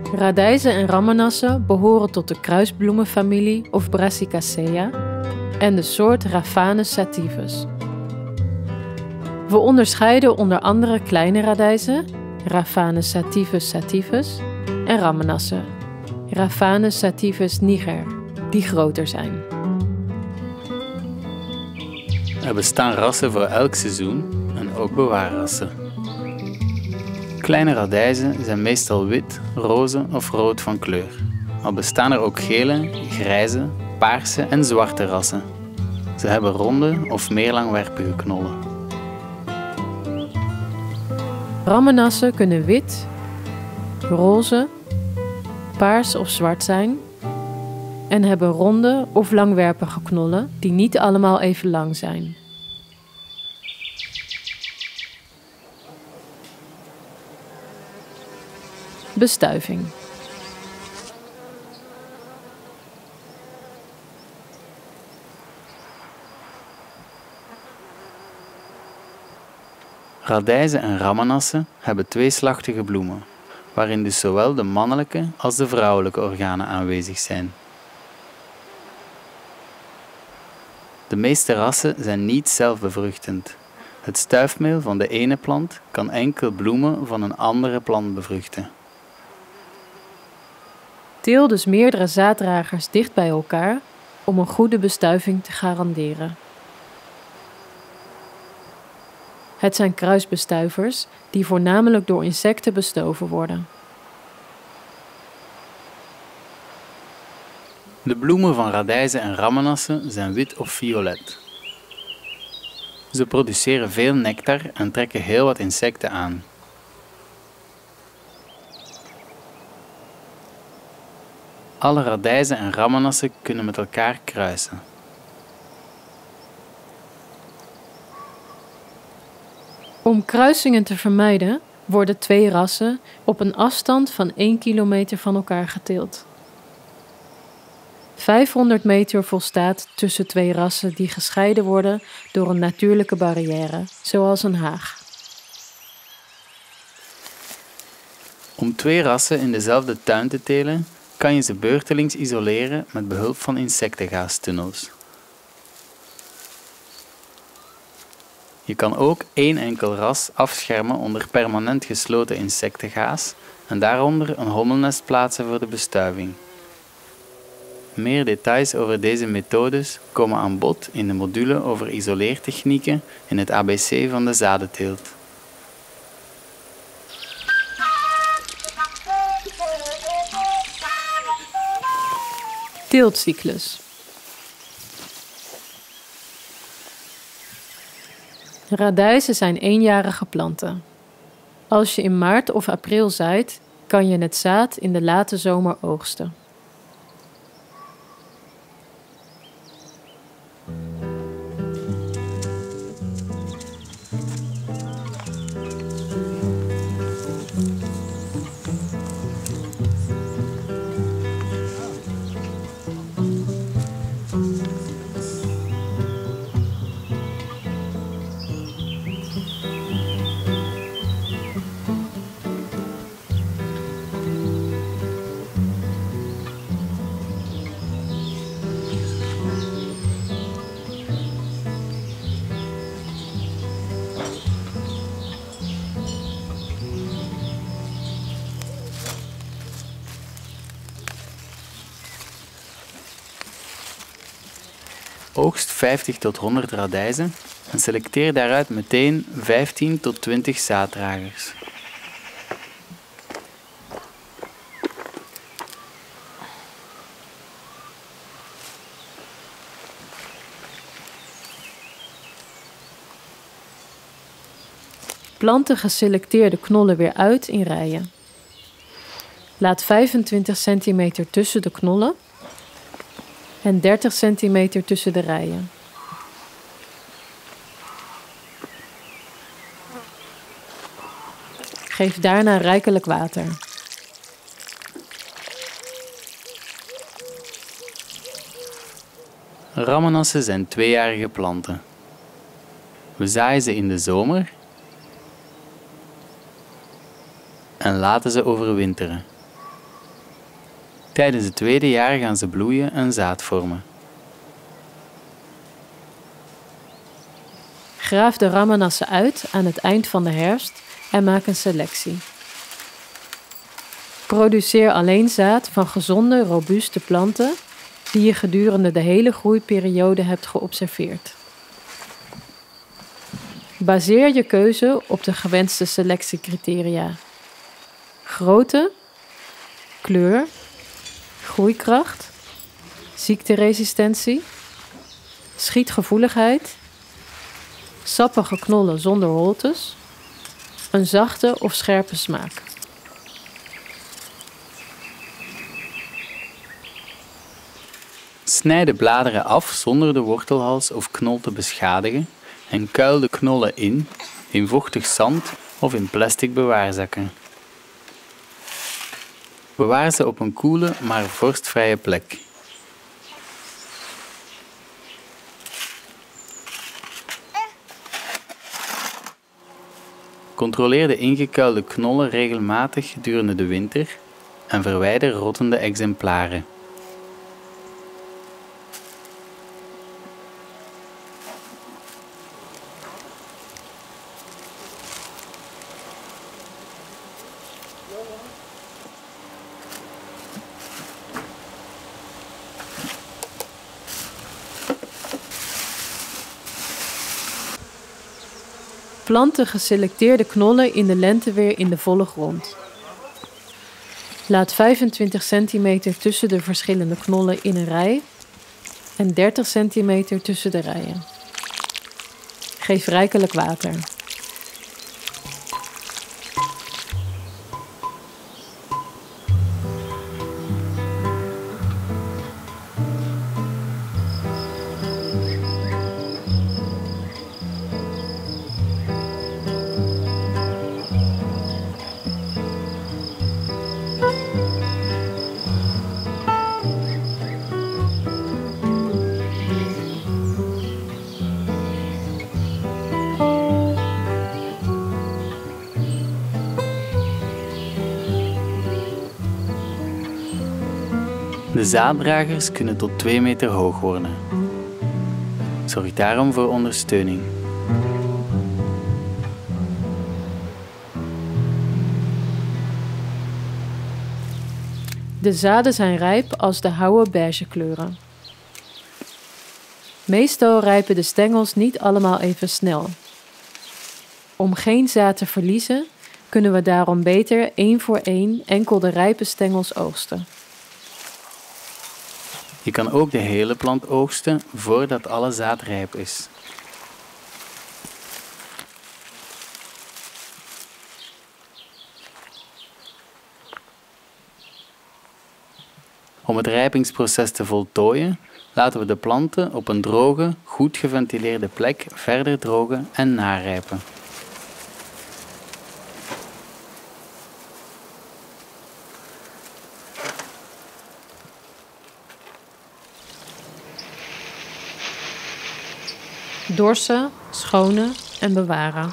Radijzen en ramanassen behoren tot de kruisbloemenfamilie of Brassicaceae en de soort Raphanus sativus. We onderscheiden onder andere kleine radijzen, Raphanus sativus sativus, en ramanassen, Raphanus sativus niger, die groter zijn. Er bestaan rassen voor elk seizoen en ook bewaarrassen. Kleine radijzen zijn meestal wit, roze of rood van kleur. Al bestaan er ook gele, grijze, paarse en zwarte rassen. Ze hebben ronde of meer langwerpige knollen. Ramanassen kunnen wit, roze, paars of zwart zijn en hebben ronde of langwerpige knollen die niet allemaal even lang zijn. Bestuiving. Radijzen en ramanassen hebben tweeslachtige bloemen, waarin dus zowel de mannelijke als de vrouwelijke organen aanwezig zijn. De meeste rassen zijn niet zelfbevruchtend. Het stuifmeel van de ene plant kan enkel bloemen van een andere plant bevruchten. Teel dus meerdere zaaddragers dicht bij elkaar om een goede bestuiving te garanderen. Het zijn kruisbestuivers die voornamelijk door insecten bestoven worden. De bloemen van radijzen en ramanassen zijn wit of violet. Ze produceren veel nectar en trekken heel wat insecten aan. Alle radijzen en ramanassen kunnen met elkaar kruisen. Om kruisingen te vermijden worden twee rassen op een afstand van 1 kilometer van elkaar geteeld. 500 meter volstaat tussen twee rassen die gescheiden worden door een natuurlijke barrière, zoals een haag. Om twee rassen in dezelfde tuin te telen, kan je ze beurtelings isoleren met behulp van insectengastunnels. Je kan ook één enkel ras afschermen onder permanent gesloten insectengaas en daaronder een hommelnest plaatsen voor de bestuiving. Meer details over deze methodes komen aan bod in de module over isoleertechnieken in het ABC van de zadenteelt. Teeltcyclus. Radijzen zijn eenjarige planten. Als je in maart of april zaait, kan je het zaad in de late zomer oogsten. Oogst 50 tot 100 radijzen en selecteer daaruit meteen 15 tot 20 zaaddragers. Plant de geselecteerde knollen weer uit in rijen. Laat 25 centimeter tussen de knollen en 30 centimeter tussen de rijen. Geef daarna rijkelijk water. Ramanassen zijn tweejarige planten. We zaaien ze in de zomer en laten ze overwinteren. Tijdens het tweede jaar gaan ze bloeien en zaad vormen. Graaf de ramanassen uit aan het eind van de herfst en maak een selectie. Produceer alleen zaad van gezonde, robuuste planten die je gedurende de hele groeiperiode hebt geobserveerd. Baseer je keuze op de gewenste selectiecriteria: grootte, kleur, groeikracht, ziekteresistentie, schietgevoeligheid, sappige knollen zonder holtes, een zachte of scherpe smaak. Snijd de bladeren af zonder de wortelhals of knol te beschadigen en kuil de knollen in vochtig zand of in plastic bewaarzakken. Bewaar ze op een koele maar vorstvrije plek. Controleer de ingekuilde knollen regelmatig gedurende de winter en verwijder rottende exemplaren. Plant de geselecteerde knollen in de lente weer in de volle grond. Laat 25 centimeter tussen de verschillende knollen in een rij en 30 centimeter tussen de rijen. Geef rijkelijk water. De zaaddragers kunnen tot 2 meter hoog worden. Zorg daarom voor ondersteuning. De zaden zijn rijp als de houwe beige kleuren. Meestal rijpen de stengels niet allemaal even snel. Om geen zaad te verliezen, kunnen we daarom beter 1 voor 1 enkel de rijpe stengels oogsten. Je kan ook de hele plant oogsten voordat alle zaad rijp is. Om het rijpingsproces te voltooien, laten we de planten op een droge, goed geventileerde plek verder drogen en narijpen. Dorsen, schonen en bewaren.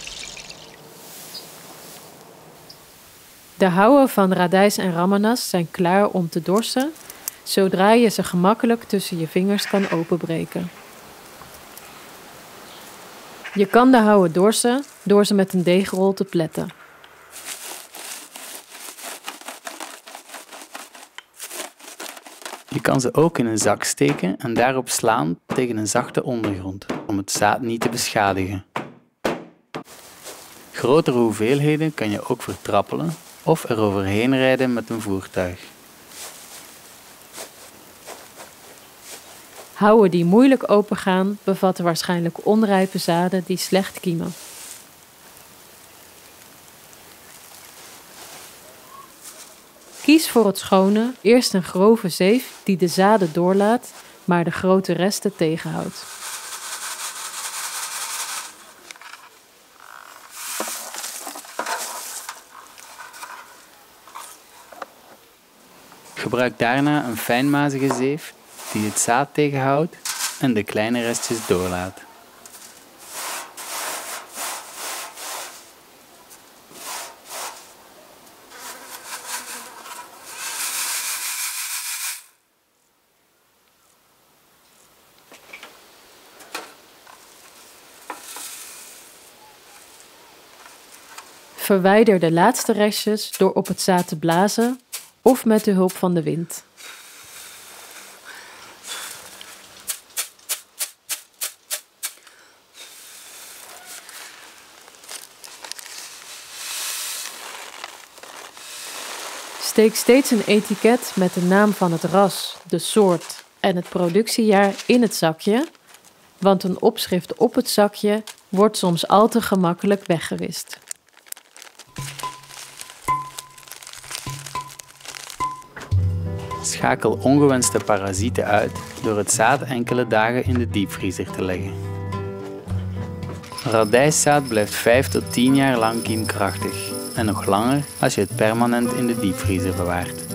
De houwen van radijs en ramanas zijn klaar om te dorsen, zodra je ze gemakkelijk tussen je vingers kan openbreken. Je kan de houwen dorsen door ze met een deegrol te pletten. Je kan ze ook in een zak steken en daarop slaan tegen een zachte ondergrond, om het zaad niet te beschadigen. Grotere hoeveelheden kan je ook vertrappelen of eroverheen rijden met een voertuig. Houwen die moeilijk opengaan bevatten waarschijnlijk onrijpe zaden die slecht kiemen. Kies voor het schone eerst een grove zeef die de zaden doorlaat, maar de grote resten tegenhoudt. Gebruik daarna een fijnmazige zeef die het zaad tegenhoudt en de kleine restjes doorlaat. Verwijder de laatste restjes door op het zaad te blazen of met de hulp van de wind. Steek steeds een etiket met de naam van het ras, de soort en het productiejaar in het zakje, want een opschrift op het zakje wordt soms al te gemakkelijk weggewist. Schakel ongewenste parasieten uit door het zaad enkele dagen in de diepvriezer te leggen. Radijszaad blijft 5 tot 10 jaar lang kiemkrachtig en nog langer als je het permanent in de diepvriezer bewaart.